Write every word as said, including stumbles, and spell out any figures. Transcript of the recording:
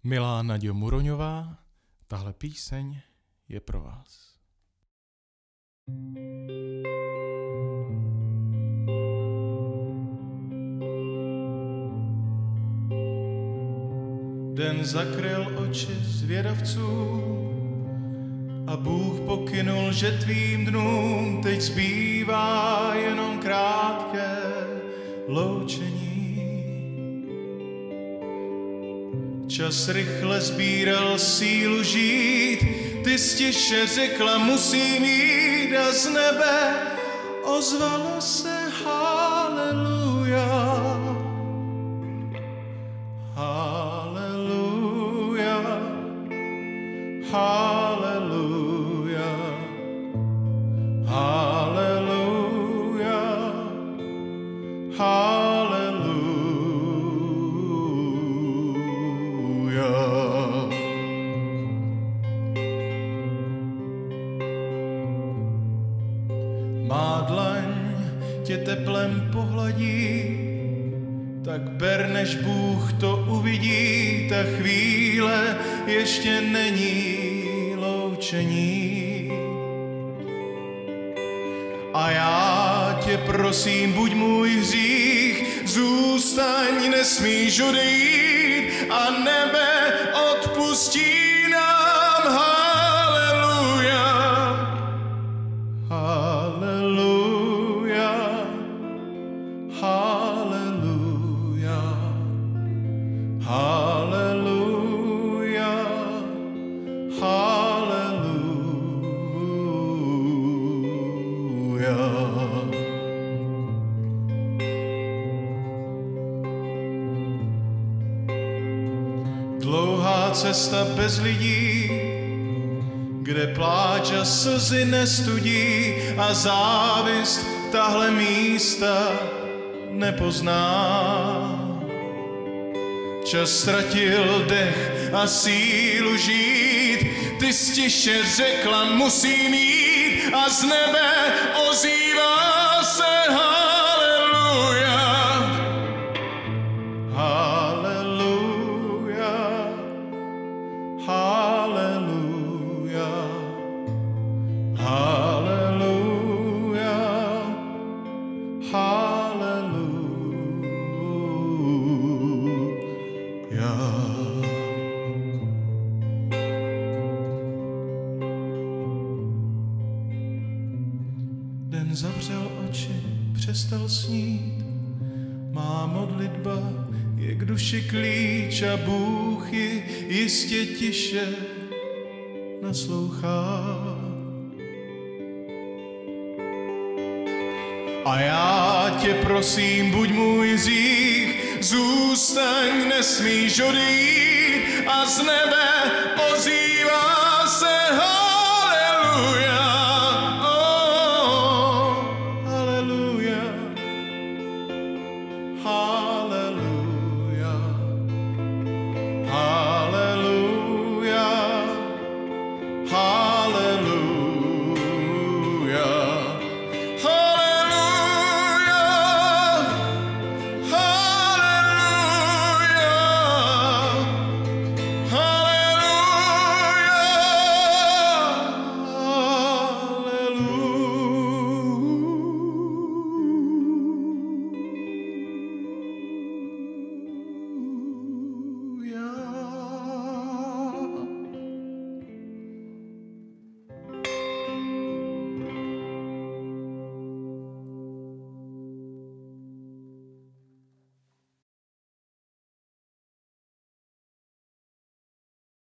Milá Naďo Muroňová, tahle píseň je pro vás. Den zakryl oči zvědavců a Bůh pokynul, že tvým dnům teď zbývá jenom krátké loučení. Čas rychle sbíral sílu žít, ty stiše řekla musím jít a z nebe ozvala se haleluja. Haleluja, haleluja, haleluja, haleluja. Má dlaň tě teplem pohladí, tak ber, než Bůh to uvidí, ta chvíle ještě není loučení. A já tě prosím, buď můj hřích, zůstaň, nesmíš odejít a nebe odpustí nám. Haleluja, haleluja, haleluja, haleluja, haleluja. Dlouhá cesta bez lidí, kde pláč a slzy nestudí a závist tahle místa nepozná. Čas ztratil dech a sílu žít, ty stiše řekla musím jít a z nebe ozývá se haleluja. Haleluja, haleluja, haleluja, haleluja. Den zavřel oči, přestal snít, má modlitba je k duši klíč a Bůh ji jistě tiše naslouchá. A já tě prosím, buď můj hřích, zůstaň, nesmíš odejít a z nebe ozývá se haleluja.